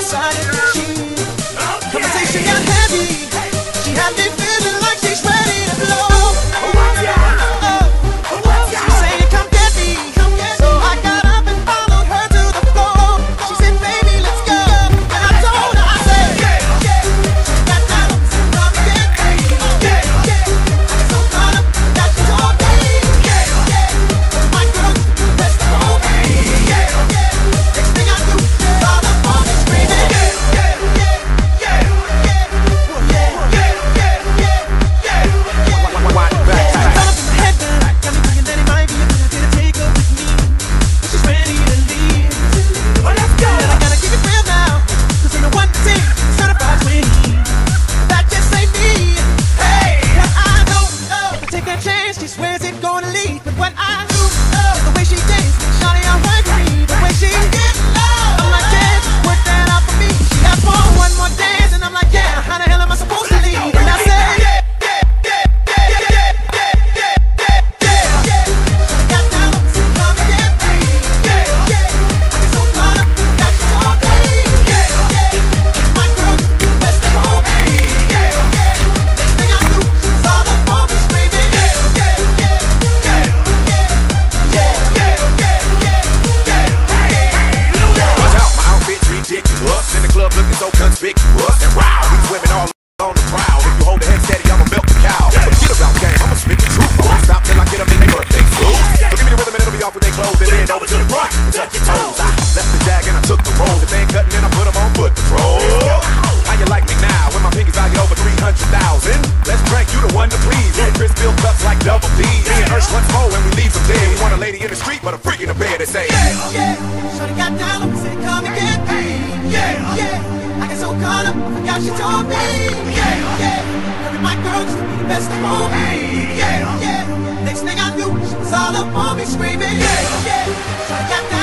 decided that conversation got heavy. She had me feeling like she's ready to blow. She said, come get me. So I got up and followed her to the floor. She said, baby, let's go. And I told her, I said, got down, come get me. I got so caught up that she told me. My girl, let's go. Next thing I knew, all up on me screaming. She swears it's gonna lead, but what I do is the way she danced. Shawty, I'm right for me. The way she get low, I'm like, yeah, work that out for me. She asked for one more dance, and I'm like, yeah, how the hell am I supposed to leave? And I said, got down, come and get me. I get so caught up that she told me. My girl, best of all me. Next thing I knew, she was all up on me screaming. Ridiculous in the club looking so conspicuous. And wow, these women all on the crowd. If you hold the head steady, I'ma milk the cow. Forget about the game, I'ma speak the truth. I won't stop till I get them in their birthday suit. So give me the rhythm and it'll be off with their clothes. And then over to the front and touch your toes. I left the jag and I took the roll. If they ain't cutting, then I put them on foot patrol. How you like me now? When my pinkies valued over 300,000. Let's drink, you the one to please. Chris fill cups like double D. Me and Ursh once more and we leave them dead. We want a lady in the street, but a freak in the bed. They say, Shorty got down and said, come and get me. I got so caught up, I forgot she told me. Every my girl used to be the best of all me. Next thing I knew, she was all up on me screaming. Shorty got down.